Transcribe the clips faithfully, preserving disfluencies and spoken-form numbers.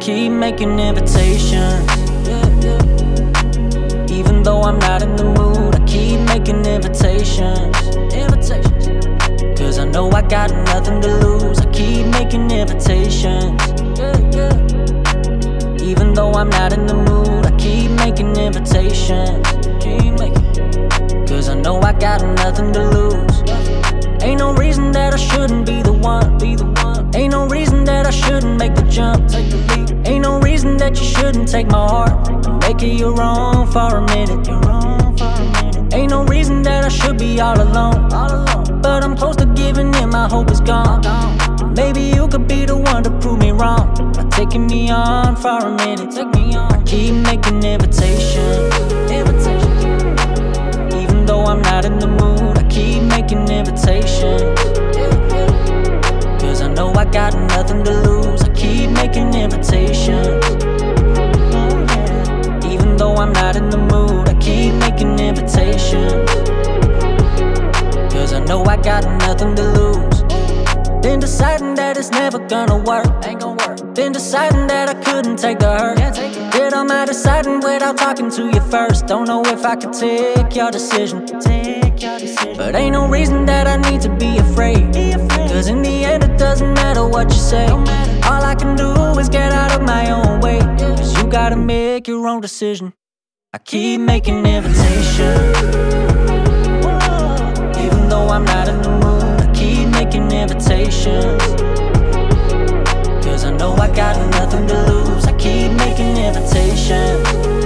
keep making invitations. Even though I'm not in the mood, I keep making invitations. Cause I know I got nothing to lose, I keep making invitations. Even though I'm not in the mood, I keep making invitations. Keep making, cause I know I got nothing to lose. Ain't no reason that I shouldn't be the one, be the one. Ain't no reason that I shouldn't make the jump, take the leap. Ain't no reason that you shouldn't take my heart and make it your own for a minute, your own for a minute. Ain't no reason that I should be all alone, all alone. But I'm close to giving in, my hope is gone. Maybe you could be the one to prove me wrong by taking me on for a minute, take me on. I keep making invitations, invitations. Even though I'm not in the mood, I keep making invitations. Cause I know I got nothing to lose, I keep making invitations. Even though I'm not in the mood, I keep making invitations. Cause I know I got nothing to lose. Been deciding that it's never gonna work, ain't gonna work. Been deciding that I couldn't take the hurt, can't take it. Did all my deciding without talking to you first. Don't know if I could take your decision, take your decision. But ain't no reason that I need to be afraid, be afraid. Cause in the end it doesn't matter what you say. All I can do is get out of my own way. Cause you gotta make your own decision. I keep making invitations. Even though I'm not in the mood, I keep making invitations. Cause I know I got nothing to lose, I keep making invitations.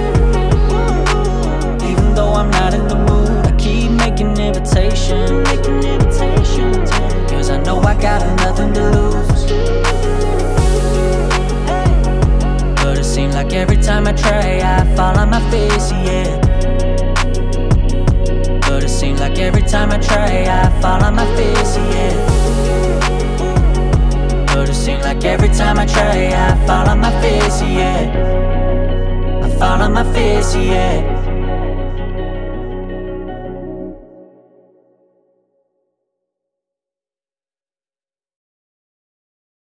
Even though I'm not in the mood, I keep making invitations. Making invitations. Cause I know I got nothing to lose. But it seems like every time I try, I fall on my face, yeah. But it seems like every time I try, I fall on my face, yeah. But it seems like every time I try, I fall on my face, yeah. I fall on my face, yeah.